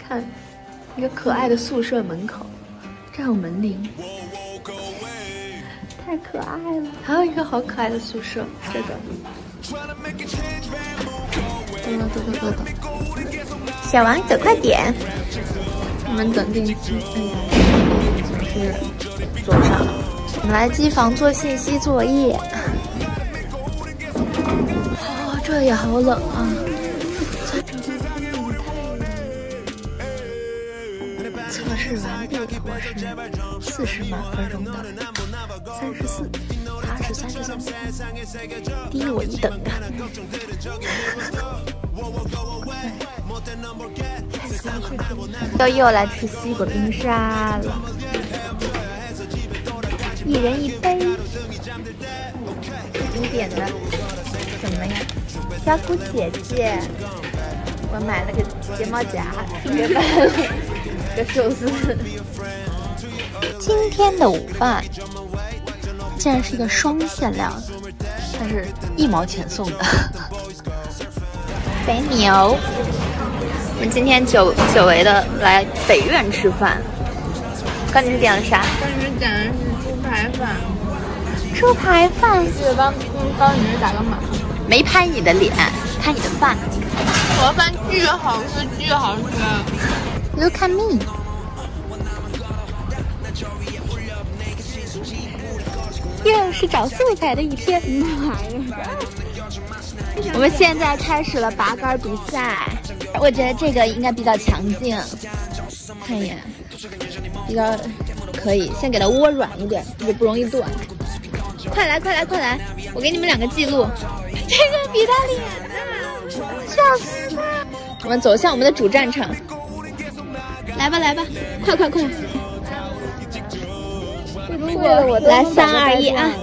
看，一个可爱的宿舍门口，这还有门铃，太可爱了。还有一个好可爱的宿舍，这个。等，小王走快点。我们等电梯。哎呀，总是坐不上。我们来机房做信息作业。哦，这也好冷啊。测试完毕，我是40满分钟的34，他是33，低我1等的。又来吃西瓜冰沙了，一人1杯。经典的什么呀？小虎姐姐，我买了个睫毛夹，也买了个寿司。今天的午饭竟然是一个双馅料的，但是1毛钱送的肥牛。我们今天久违的来北苑吃饭。刚你是点了啥？ 刚你是点的是猪排饭。 猪排饭。 记得刚你是打个码。 没拍你的脸，拍你的饭。 我的饭巨好吃，巨好吃。 Look at me。又是找素材的一天。我们现在开始了拔杆比赛，我觉得这个应该比较强劲，看一眼，比较可以。先给它窝软一点，也不容易断。快来，我给你们2个记录。这个比他脸大，笑死了。我们走向我们的主战场，来吧，快！来3、2、1啊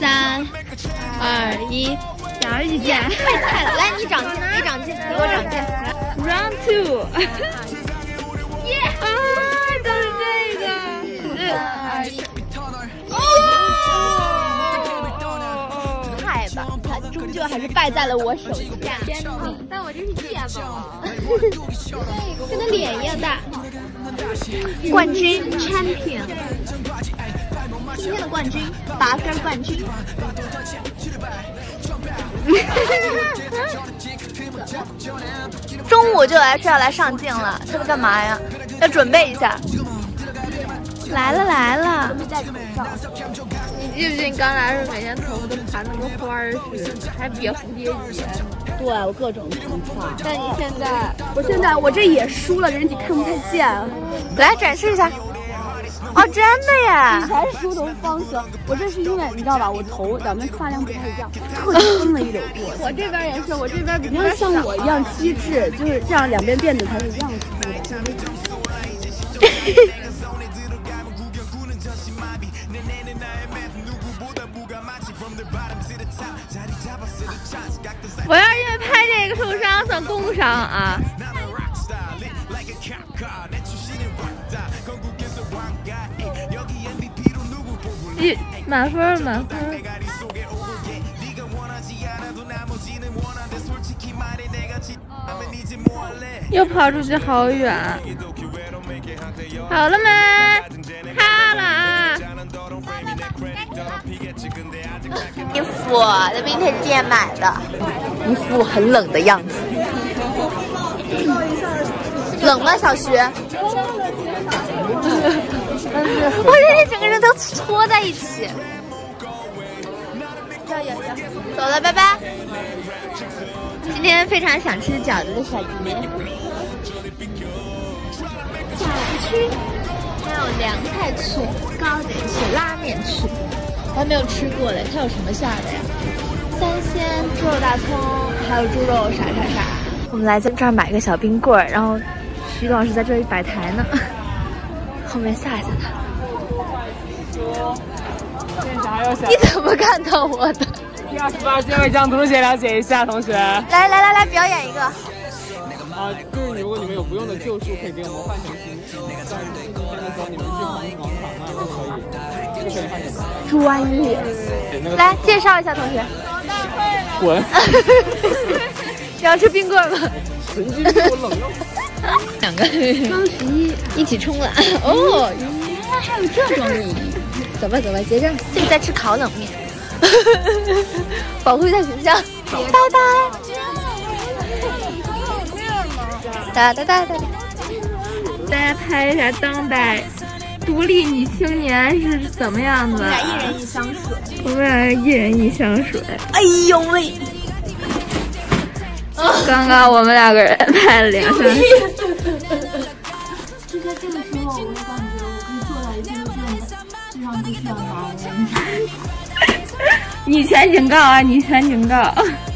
！3、2、1。2、1键，太菜了！来，你长进，你给我长进。Round 2。耶！啊，就是这个。3、2、1。哦！菜吧，他终究还是败在了我手下。天哪！但我这是芥末，跟他脸一样大。冠军 champion。今天的冠军，拔杆冠军。中午就来是要来上镜了，这个干嘛呀？要准备一下。来了！ 你记不记得刚来时每天头发都盘得跟花儿似的，还别蝴蝶结？ 对，我各种头发。 但你现在，我这也梳了，人家看不太见。 来展示一下。哦，真的呀！ 以前是梳头方形，我这是因为你知道吧，我头两边发量不太一样，特地分了一绺过。 我这边也是，我这边比你要像我一样机智，就是这样两边辫子才是一样梳的。 我要是因为拍这个受伤，算工伤啊！满分。又跑出去好远。好了吗？好了啊！ 衣服在 Vintage 店买的，一副很冷的样子。冷吗，小徐？我这整个人都搓在一起。走了，拜拜。今天非常想吃饺子的小杰。饺子区，还有凉菜区、糕点区、拉面区，我还没有吃过嘞。它有什么馅的呀？三鲜、猪肉大葱，还有猪肉啥。我们来在这儿买个小冰棍儿，然后徐老师在这里摆台呢，后面吓一吓他。你怎么看到我的？ 第28阶位将图写了解一下，同学。 来，表演一个。 就是如果你们有不用的旧书，可以给我们换成新书。但是今天的时候你们去广场那就可以换成。 专业。来介绍一下同学。 滚！ 你要吃冰棍吗？ 神经病，我冷了。 两个双11 一起冲了哦！ 原来还有这种意义。 走吧走吧，结账。这个在吃烤冷面，保护一下形象。拜拜。哒哒哒哒哒。 大家拍一下当代独立女青年是怎么样的？ 一人一箱水。 我们俩一人一箱水。 哎呦喂！ 刚刚我们2个人拍了2箱水。 就在这个时候，我感觉我可以做到一件非常不需要男人。 女权警告啊！女权警告！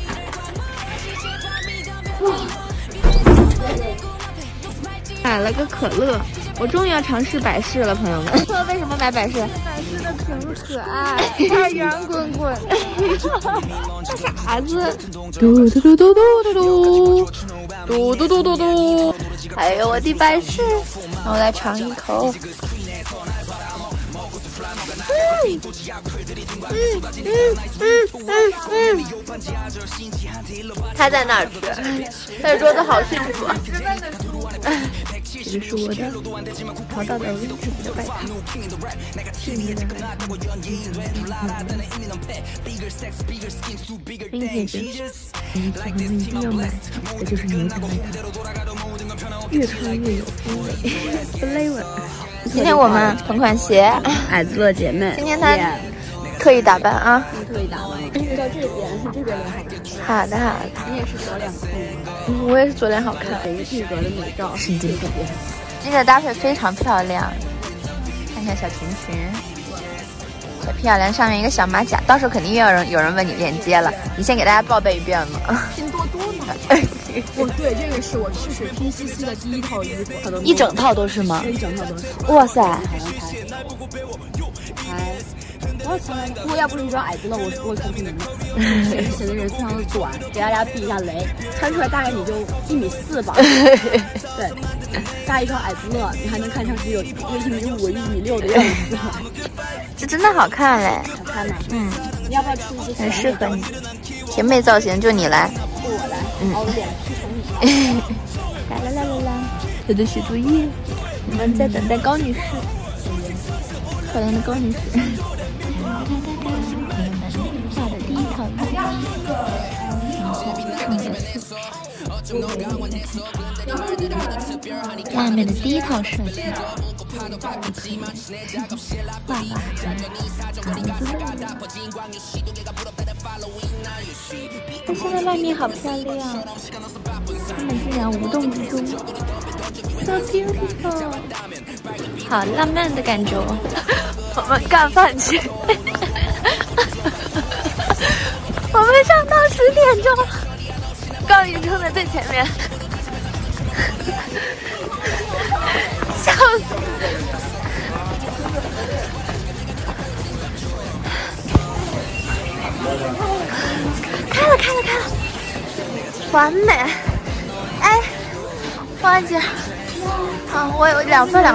买了个可乐，我终于要尝试百事了，朋友们。 说为什么买百事？ 百事的瓶子可爱，它圆滚滚，它傻子。嘟嘟嘟嘟嘟嘟嘟嘟嘟嘟嘟， 还有我的百事，让我来尝一口。他在那儿吃，他的桌子好幸福。这是我的淘到的温自己的外套，细腻的vintage， 你可能一定要买，这就是牛仔外套，越穿越有风味 ，flavor。今天我们同款鞋， 矮子乐姐妹， 今天她特意打扮啊， 特意打扮。你到这边是这边脸好看。 好的好的， 你也是左脸控吗？ 我也是左脸好看， 一个剧格的美照， 是这个。今天的搭配非常漂亮，看看小裙裙，小漂亮，上面一个小马甲，到时候肯定又有人问你链接了，你先给大家报备一遍嘛。 拼多多嘛。对，这个是我试水拼西西的第一套衣服， 一整套都是吗？ 一整套都是。 哇塞！ 好像才多少钱来着？如果要不是一双矮子乐，我告诉你们，写的人非常的短，给大家避一下雷，穿出来大概你就1.4米吧。对，加一双矮子乐，你还能看上去有1.5米、1.6米的样子。 这真的好看嘞！ 好看吗？嗯。你要不要吃一些？ 很适合你，甜妹造型就你来。 就我来。把我的脸 P 成你。 啦！我的写作业，我们在等待高女士，漂亮的高女士。下的第一套衣服，下面的第一套设计，爸爸但现在外面好漂亮，他们竟然无动于衷 ，so beautiful， 好浪漫的感觉哦。我们干饭去，我们上到10点钟，高宇冲在最前面，笑死！开了，完美！哎，花姐，啊，我有两份。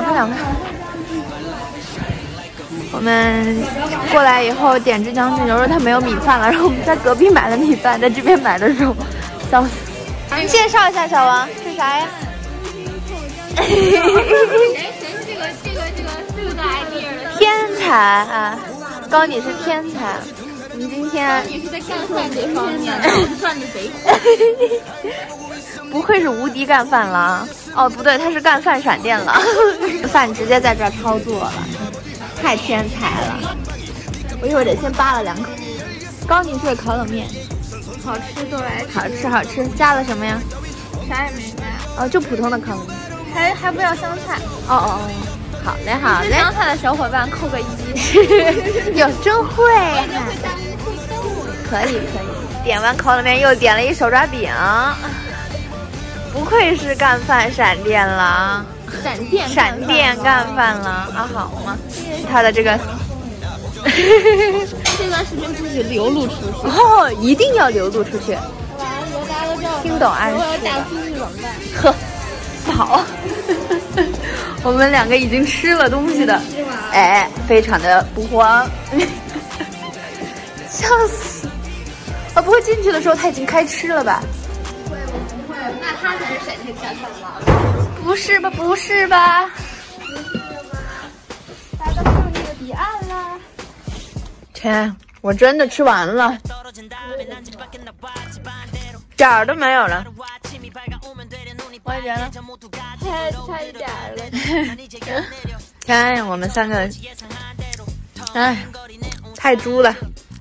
我们过来以后点只将军牛肉，他没有米饭了，然后我们在隔壁买了米饭，在这边买的肉，笑死！你介绍一下小王是啥呀？ 谁是这个 idea 的？ 天才啊！高你是天才。我们今天你是在干饭这方面算你贼。 不愧是无敌干饭郎哦，不对，他是干饭闪电了，饭直接在这儿操作了，太天才了！我一会儿得先扒了2口。高女士的烤冷面， 好吃都来吃， 好吃，加了什么呀？ 啥也没加。 哦，就普通的烤冷面， 还不要香菜。 哦，好嘞。 香菜的小伙伴扣个1。 有真会哈！可以。点完烤冷面又点了一手抓饼，不愧是干饭闪电郎，闪电干饭郎啊，好吗？他的这个这段视频出去流露出去哦，一定要流露出去。 大家都知道， 听懂暗示我要大出去冷饭。 呵，饱。我们2个已经吃了东西的，哎，非常的不慌，笑死！啊，不会进去的时候他已经开吃了吧？ 不会，那他才是闪电干饭郎。 不是吧？不是吧？ 来到胜利的彼岸啦！ 天，我真的吃完了，点儿都没有了。我也觉得差一点了。 看我们3个，哎，太猪了。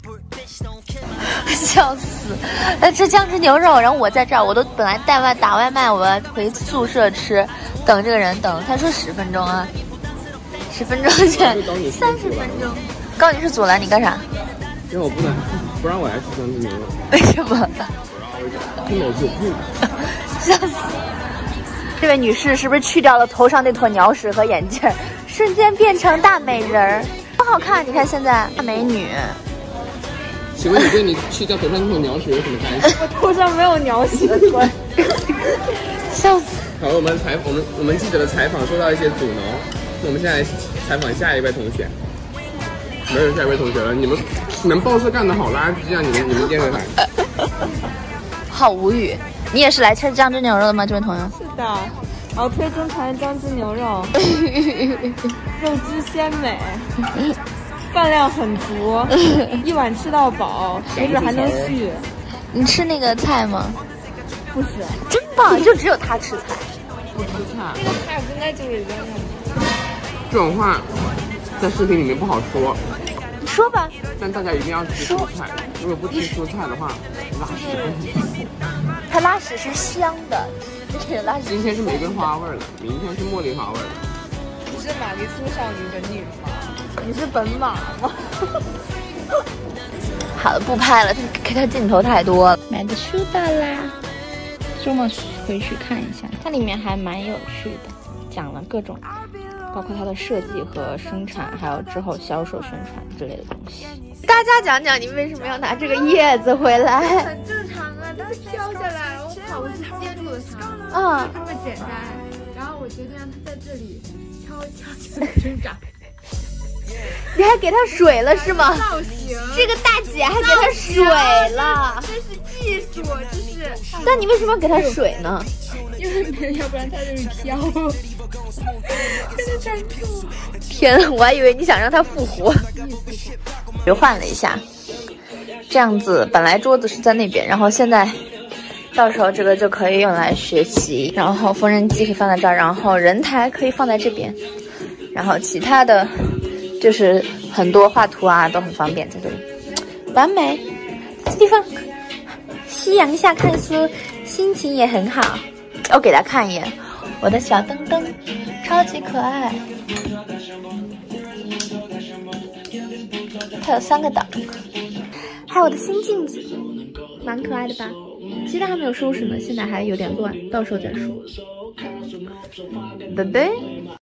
笑死！吃姜汁牛肉，然后我在这儿，我都本来打外卖，我要回宿舍吃，等这个人等，他说10分钟啊，10分钟前30分钟。高你是阻拦你干啥？ 因为我不让我来吃姜汁牛肉。 为什么？ 听我就不。 笑死！这位女士是不是去掉了头上那坨鸟屎和眼镜，瞬间变成大美人儿？多好看！你看现在大美女。 请问你对你去掉头上那坨鸟屎有什么关系？ 我头上没有鸟屎的关。 笑死！ 好，我们记者的采访受到一些阻挠，那我们现在采访下一位同学。没有下一位同学了，你们报社干的好垃圾啊！你们电视台。 好无语。你也是来吃姜汁牛肉的吗？这位朋友？ 是的，我推中餐姜汁牛肉，肉质鲜美，饭量很足，一碗吃到饱，没准还能续。 你吃那个菜吗？ 不是， 真棒！就只有他吃菜， 不吃菜。 那个菜不应该就是扔了吗？ 这种话在视频里面不好说。 你说吧。 但大家一定要吃蔬菜，如果不吃蔬菜的话，拉屎会很痛苦。 它拉屎是香的，这个拉屎。 今天是玫瑰花味的，明天是茉莉花味的。 你是玛丽苏少女的女吗？你是本马吗？ 好了，不拍了，给他镜头太多了。买的书到啦，周末回去看一下，它里面还蛮有趣的，讲了各种，包括它的设计和生产，还有之后销售宣传之类的东西。大家讲讲你为什么要拿这个叶子回来？ 很正常啊，它是飘下来，然后跑过去接住了它，这么简单。然后我决定让它在这里悄悄地生长。 你还给它水了是吗？ 造型， 这个大姐还给它水了， 这是技术，这是。 那你为什么要给它水呢？ 因为要不然它就会飘。真的站住！ 天呐，我还以为你想让它复活。又换了一下，这样子本来桌子是在那边，然后现在到时候这个就可以用来学习，然后缝纫机可以放在这儿，然后人台可以放在这边，然后其他的就是很多画图啊都很方便，在这里完美。这地方夕阳下看书，心情也很好。我给大家看一眼我的小灯灯，超级可爱。它有3个岛，还有我的新镜子，蛮可爱的吧？其他还没有收拾呢，现在还有点乱，到时候再说。对不对？